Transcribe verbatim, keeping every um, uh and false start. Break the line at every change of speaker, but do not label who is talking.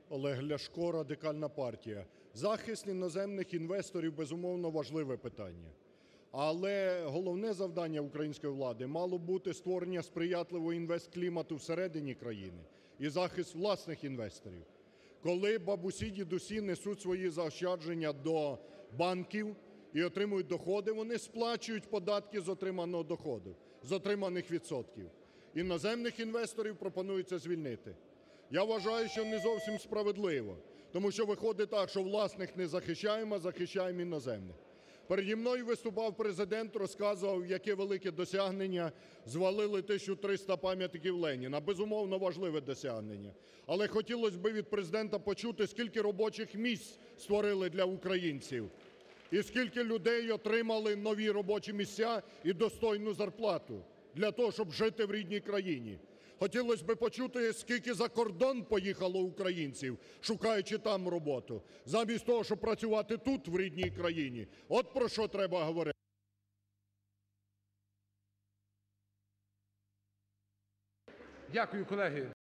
Олег Ляшко, Радикальна партія. Захист іноземних інвесторів, безумовно, важливе питання. Але головне завдання української влади мало бути створення сприятливого інвестклімату всередині країни і захист власних інвесторів. Коли бабусі, дідусі несуть свої заощадження до банків і отримують доходи, вони сплачують податки з отриманого доходу, з отриманих відсотків. Іноземних інвесторів пропонується звільнити. Я вважаю, що не зовсім справедливо, тому що виходить так, що власних не захищаємо, а захищаємо іноземних. Переді мною виступав Президент, розказував, яке велике досягнення – звалили тисячу триста пам'ятників Леніна. Безумовно, важливе досягнення. Але хотілось би від Президента почути, скільки робочих місць створили для українців і скільки людей отримали нові робочі місця і достойну зарплату для того, щоб жити в рідній країні. Хотілось би почути, скільки за кордон поїхало українців, шукаючи там роботу, замість того, щоб працювати тут, в рідній країні. От про що треба говорити.
Дякую, колеги.